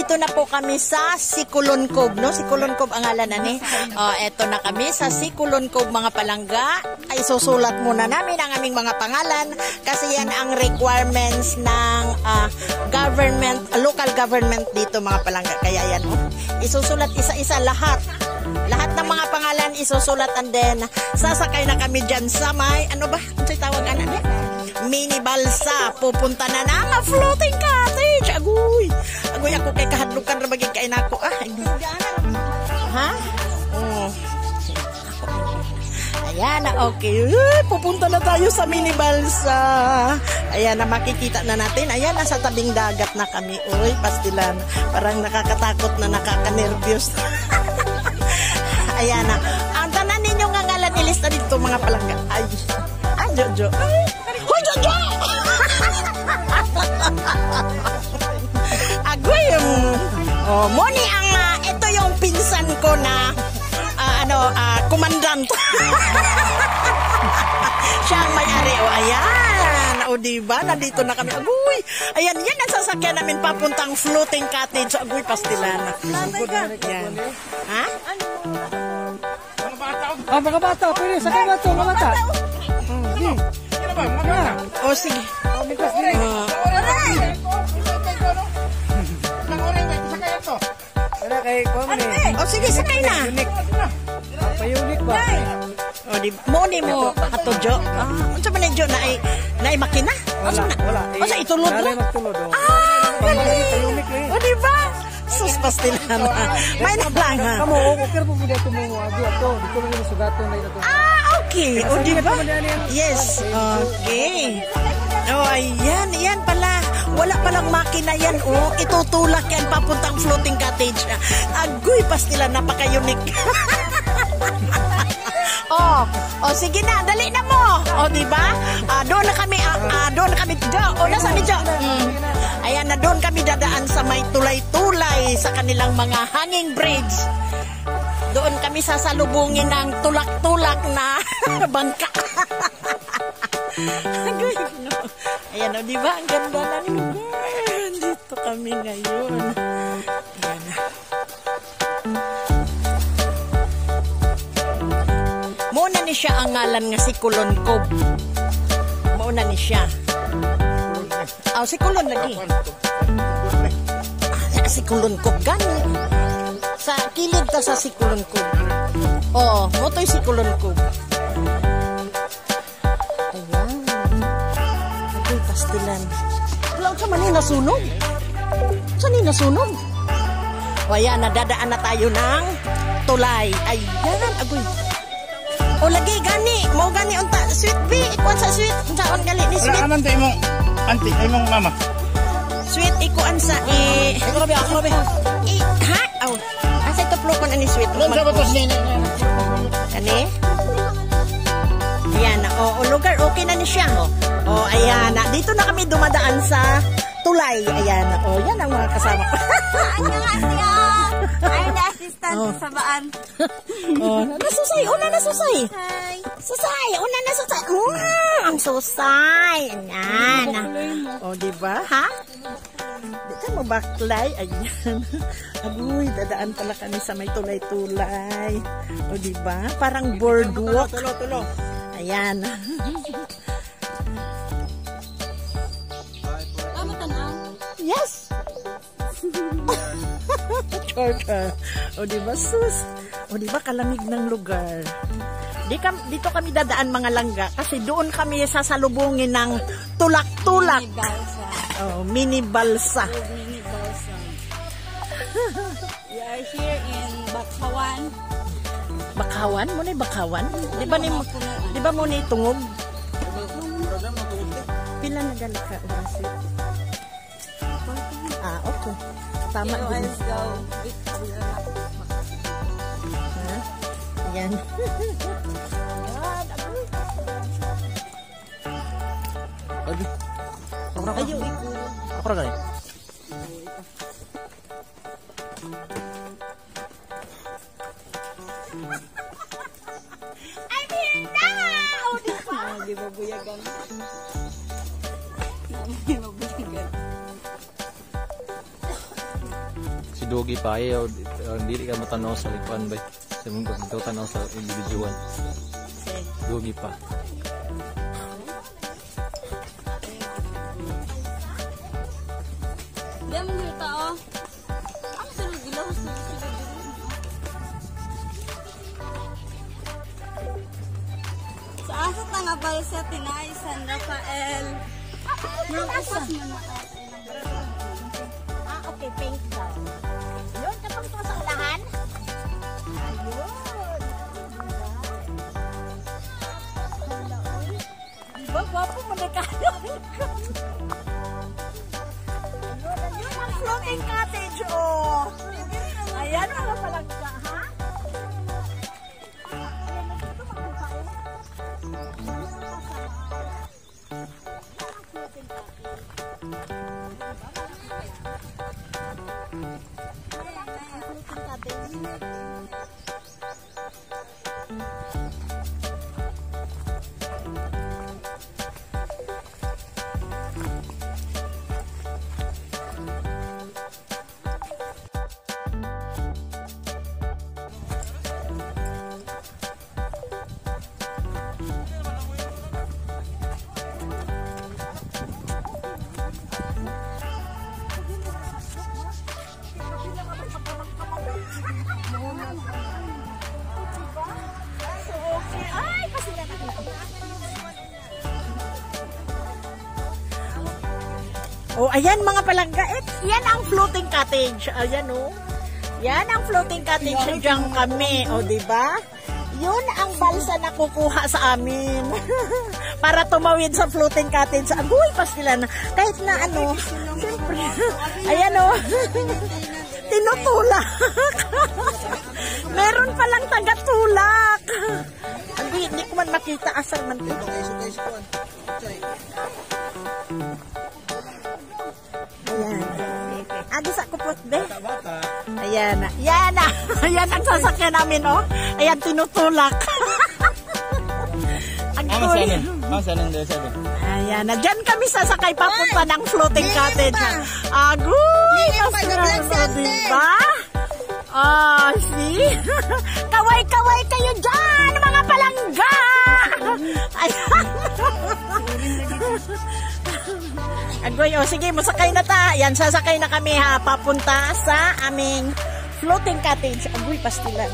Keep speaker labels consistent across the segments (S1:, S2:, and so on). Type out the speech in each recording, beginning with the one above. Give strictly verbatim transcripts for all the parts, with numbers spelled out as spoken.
S1: nandito na po kami sa Sikulon Cove, no? Sikulon Cove ang ngalan na ni. Uh, eto na kami sa Sikulon Cove, mga palangga. Ay susulat muna namin ang aming mga pangalan kasi yan ang requirements ng uh, government, uh, local government dito, mga palangga. Kaya yan, oh, isusulat isa-isa lahat. Lahat ng mga pangalan isusulat, and then sasakay na kami dyan sa may, ano ba? Ano sa'y tawag ano? Mini balsa. Pupunta na na nga floating cottage. Agoy. Agoy ako kay kahadlukan ra bagay kay nako. Ah, ha? Oh. Ayan na, okay. Uh, pupunta na tayo sa mini balsa. Ayan na, makikita na natin. Ayan, nasa tabing dagat na kami. Uy, pastilan. Parang nakakatakot na, nakaka-nervyos. Ayan na. Ang tanan ninyo nga ngalan ilista dito, mga palangga. Ay, ay, Jojo. Ay, hoy, Jojo! Agoy yung... Oh, Moni, ang, uh, ito yung pinsan ko na, uh, ano, uh, kumandant. Siya ang may-ari. O, ayan. O, diba? Nandito na kami. Agoy. Ayan, yan ang sasakyan namin papuntang floating cottage. So, agoy, pastilan. Ayan. Ha?
S2: Ah, mga bata, pwede. Sakay ba ito, mga bata? Hmm,
S1: o, sige. O, sige, sakay na.
S2: Payunik ba?
S1: O, di Moni mo ato, Jo. Ah, unsa man Jo na ay na ay makina?
S2: Wala, wala.
S1: O, sa itulod mo? Ah, galing. O, di ba? Sus, pastilan. May nalang, ha?
S2: Kamu, okay po po dito mo agi ato. Dito mo yung sugaton na ito.
S1: Ah, okay. O, di ba? Yes. Okay. O, ayan. Ayan pala. Wala palang makina yan. O, itutulak yan papuntang floating cottage. Agoy, pastilan. Napaka-unique. Oh, oh sige na, dali na mo. Oh, di ba? Ah, doon na kami, ah, ah, doon na kami, Jo. Oh, nasa mi Jo. Mm. Ayan na, doon kami dadaan sa may tulay-tulay sa kanilang mga hanging bridge. Doon kami sasalubungin ng tulak-tulak na bangka. Ayan, oh, di ba? Ang ganda ng lugar. Dito kami ngayon. Ayan na. Mauna ni siya ang ngalan nga Sikulon Cove. Mauna ni siya. Oh, Sikulon lagi. Ah, Sikulon Cove gani. Sa kilid ta sa Sikulon Cove. Oo, mo to'y Sikulon Cove. Ayan. Ako'y pastilan. Wala ka man yung nasunog. Saan yung nasunog? O ayan, nadadaan na tayo ng tulay. Ayan, agoy. O lagi gani, mo gani unta sweet B, ikuan sa sweet, unsaon gali ni sweet.
S3: Aman tay mo, auntie, ay mong mama.
S1: Sweet ikuan sa i. Ako rabi, ako rabi. I ha? Aw. Asa ito plukon ani sweet.
S3: Doon sa batos ni.
S1: Kani? Ayan, o, o lugar okay na ni siya. O ayan, dito na kami dumadaan sa tulay. Ayan, o yan ang mga kasama ko.
S4: Annyeonghaseyo. I'm the assistant
S1: Oh.
S4: sa baan.
S1: Oh, nasusay, una nasusay.
S4: Hi.
S1: Susay, una nasusay. Mm, ang susay. Ayan. O, oh, diba, ha? Di ka mabaklay. Ayan. Agoy, dadaan pala kami sa may tulay-tulay. O, oh, diba? Parang boardwalk.
S3: Tulo, tulo.
S1: Ayan.
S4: Ah, matanaw.
S1: Yes. Chorka. O diba sus? O diba kalamig ng lugar? Di kam, dito kami dadaan mga langga kasi doon kami sasalubungin ng tulak-tulak.
S4: Mini balsa.
S1: Oh, mini balsa.
S4: Mini balsa. We are here in Bakawan.
S1: Bakawan? Mo na Bakawan? Di ba ni di ba mo ni tungog? Pila na gali ka orasi? Ah, okay. Tama din.
S4: Let's go.
S1: Ha? Yan.
S3: Lagi.
S1: Ayo,
S3: Apa ra kay?
S1: I'm here now! Di ba?
S4: Ah, di ba buyagan? Di ba buyagan?
S5: si Dogi pa ayaw dili ka matanaw sa likuan bay. Sa mga dito tanaw sa individual. Dogi pa.
S4: Diyan mo yung tao. Ang sunod gilaw. Sa asat na nga ba sa Tinay, San Rafael? Yung usas mo na.
S1: Ah, okay, pink daw. Yun, kapag ito sa ulahan. Ayun. Diba, gwapo mo na kayo. Ayun ang floating cottage, oh. Ayan, mga palagka, ha? Oh, ayan mga palangga. Eh, yan ang floating cottage. Ayan oh. Yan ang floating cottage. Diyan kami. O, oh, diba? Yun ang balsa na kukuha sa amin. Para tumawid sa floating cottage. Agoy pa sila na. Kahit na ano. Siyempre. Ayan oh. Tinutulak. Meron palang taga-tulak. Hindi, hindi ko man makita asal man. Ayan. Agi sa kupot, be. Ayan. Ayan. Ayan ang sasakyan namin, oh. Ayan, tinutulak. Ang
S3: Mama
S1: cool.
S3: sana. Mama sana nang sabi.
S1: Ayan. Na dyan kami sasakay papunta ng floating cottage. Agoy! Masarap, diba? Oh, see? Kaway-kaway kayo dyan, mga palangga! Ayan. Agoy, oh, sige, masakay na ta. Yan, sasakay na kami ha, papunta sa aming floating cottage. Agoy, pastilan.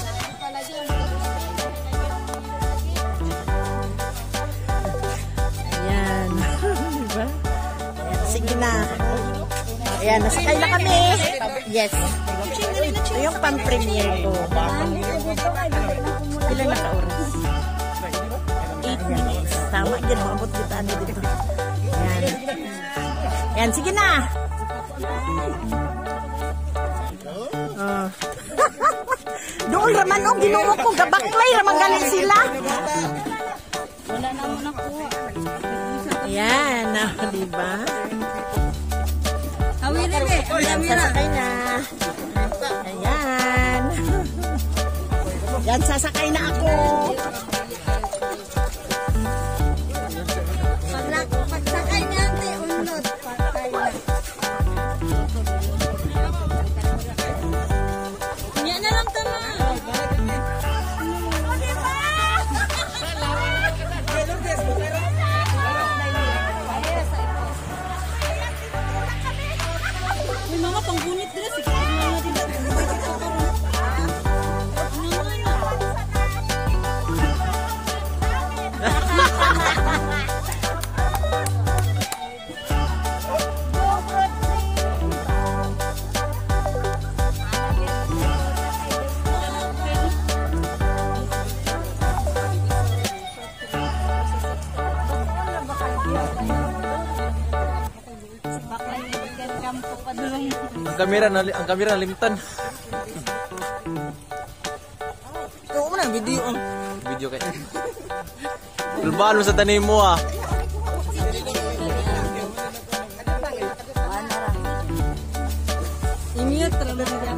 S1: Ayan. Diba? Ayan, sige na. Ayan, nasakay na kami. Yes. Ito yung pang-premiere ko. Ilan na ka-oras? eight minutes. Tama, dyan, maabot kita ano dito. Ayan. Ayan, sige na. Oh. Doon raman, oh, ginuo ko, gabaklay, raman galing sila.
S4: Wala na muna po.
S1: Ayan, oh, diba?
S4: Awilin eh.
S1: Ayan, sasakay na. Ayan. Yan, sasakay na ako.
S4: Pagsakay niya, ante, unod. Patay na. Yan na lang tama. May mga panggunit dress. Ikaw mga dito.
S5: Ang kamera na ang kamera nalimtan.
S3: Oo mo na video ang
S5: Video kay. Tulbaan mo sa tanim mo ah.
S4: Imiyot talaga niya.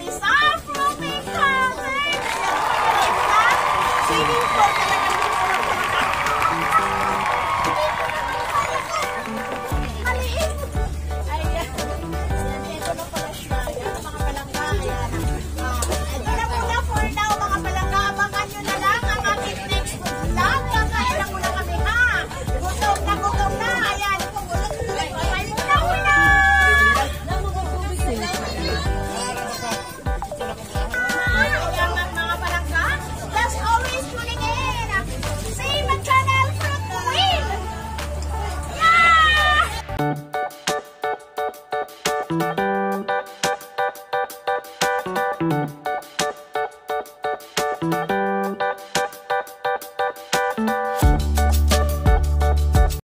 S1: It's our floating cottage! Swimming pool talaga dito. Maliit! Ayan. Ito na pala siya. Ayan, mga palangga. Ayan. Ah, ito na muna for now, mga palangga. Abangan nyo na lang ang aking next vlog. Kakain na muna kami, ha? Gutom na, gutom na. Ayan. Kakain muna muna. Ayan, mga palangga. Just always tuning in. Same channel from the win. Yeah!